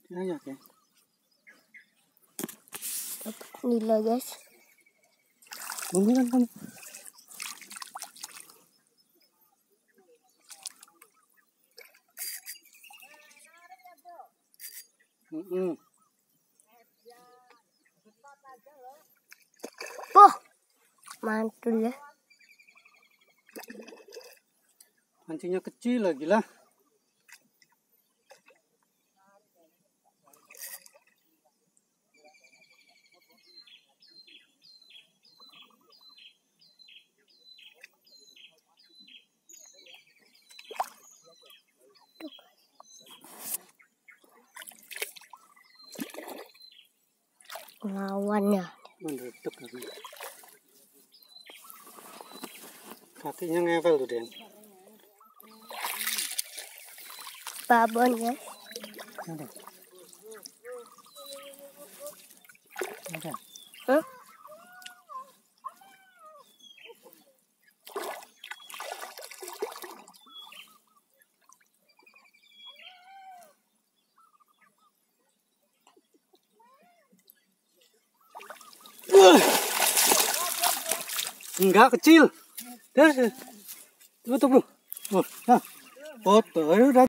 Ya, oke. Dapat nila guys. Bumbukan kamu. Wah, mantul ya. Mancingnya kecil lagi lah. Lawannya. Menduduk lagi. Kakinya ngepel tuh, Den. Babon ya. Ada. Ada. Hah? Enggak kecil. Tuh, tuh, bro. Oh, nah. Foto, udah.